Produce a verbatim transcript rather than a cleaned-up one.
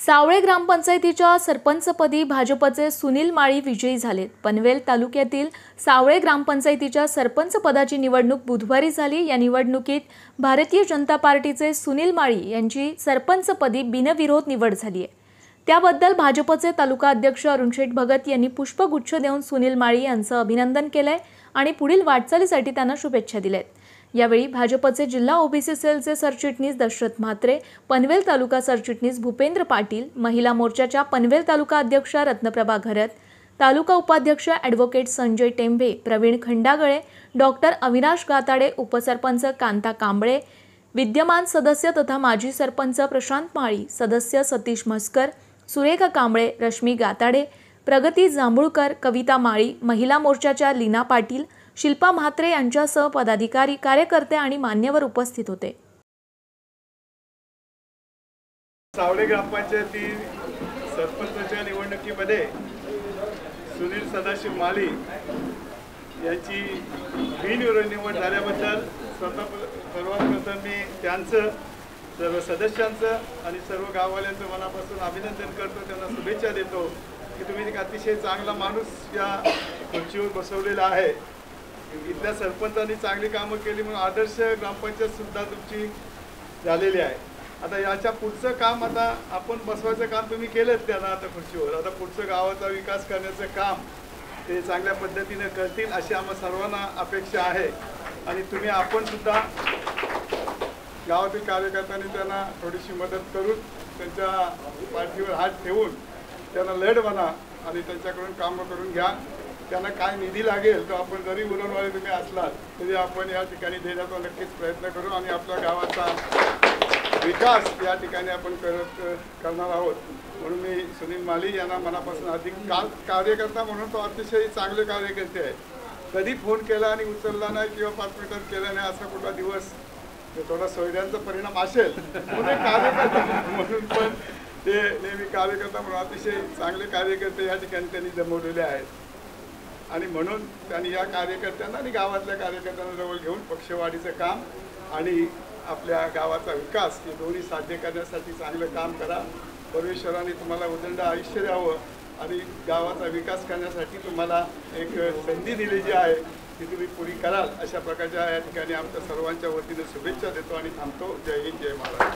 सावळे ग्रामपंचायतीच्या सरपंचपदी भाजपचे सुनील माळी विजयी झालेत। पनवेल तालुक्यातील सावळे ग्रामपंचायतीच्या सरपंच पदाची निवडणूक बुधवारी झाली। या निवडणुकीत भारतीय जनता पार्टीचे सुनील माळी यांची सरपंचपदी बिनविरोध निवड झाली आहे। त्याबद्दल भाजपचे तालुका अध्यक्ष अरुण शेठ भगत यांनी पुष्पगुच्छ देऊन सुनील माळी यांचं अभिनंदन केलंय आणि पुढील वाटचालीसाठी त्यांना शुभेच्छा दिल्यात। यावेळी भाजपचे जिल्हा ओबीसी सेलचे सरचिटणीस दशरथ म्हात्रे, पनवेल तालुका सरचिटणीस भूपेंद्र पाटील, महिला मोर्चाच्या पनवेल तालुका अध्यक्ष रत्नप्रभा घरत, तालुका उपाध्यक्ष ॲडव्होकेट संजय टेंभे, प्रवीण खंडागळे, डॉक्टर अविनाश गाताडे, उपसरपंच कांता कांबळे, विद्यमान सदस्य तथा माजी सरपंच प्रशांत माळी, सदस्य सतीश म्हस्कर, सुरेखा कांबळे, रश्मी गाताडे, प्रगती जांभूळकर, कविता माळी, महिला मोर्चाच्या लीना पाटील, शिल्पा म्हात्रे यांच्यासह पदाधिकारी, कार्यकर्ते आणि मान्यवर उपस्थित होते। सावळे ग्रामपंचायती सरपंचाच्या निवडणुकीमध्ये सुनील सदाशिव माळी यांची बिनविरोध निवड झाल्याबद्दल सर्वात प्रथम मी त्यांचं, सर्व सदस्यांचं आणि सर्व गाववाल्यांचं मनापासून अभिनंदन करतो, त्यांना शुभेच्छा देतो की तुम्ही एक अतिशय चांगला माणूस या खुर्चीवर बसवलेला आहे। इथल्या सरपंचांनी चांगली कामं केली म्हणून आदर्श ग्रामपंचायत सुद्धा तुमची झालेली आहे। आता याच्या पुढचं काम आता आपण बसवायचं काम तुम्ही केलंच त्यांना आता खुर्चीवर, आता पुढचं गावाचा विकास करण्याचं काम ते चांगल्या पद्धतीने करतील अशी आम्हा सर्वांना अपेक्षा आहे। आणि तुम्ही आपण सुद्धा गावातील कार्यकर्त्यांनी त्यांना थोडीशी मदत करून त्यांच्या पाठीवर हात ठेवून त्यांना लढ म्हणा आणि त्यांच्याकडून कामं करून घ्या। त्यांना काय निधी लागेल तर आपण जरी उरणवाले तुम्ही असलात तरी आपण या ठिकाणी देण्याचा नक्कीच प्रयत्न करू आणि आपल्या गावाचा विकास या ठिकाणी आपण करत करणार आहोत। म्हणून मी सुनील माळी यांना मनापासून अधिक काल कार्यकर्ता म्हणून तो अतिशय चांगले कार्यकर्ते आहे। कधी फोन केला आणि उचलला नाही किंवा पाच मिनिटात केला नाही असा कुठला दिवस थोडा सोयऱ्यांचा परिणाम असेल म्हणून कार्यकर्ता म्हणून पण ते नेहमी कार्यकर्ता म्हणून अतिशय चांगले कार्यकर्ते या ठिकाणी त्यांनी जमवलेले आहेत। आणि म्हणून त्यांनी या कार्यकर्त्यांना आणि गावातल्या कार्यकर्त्यांना जवळ घेऊन पक्षवाढीचं काम आणि आपल्या गावाचा विकास हे दोन्ही साध्य करण्यासाठी चांगलं काम करा। परमेश्वराने तुम्हाला उदंड आयुष्य द्यावं आणि गावाचा विकास करण्यासाठी तुम्हाला एक संधी दिलेली आहे ती तुम्ही पुरी कराल अशा प्रकारच्या या ठिकाणी आमच्या सर्वांच्या वतीने शुभेच्छा देतो आणि थांबतो। जय हिंद, जय महाराष्ट्र।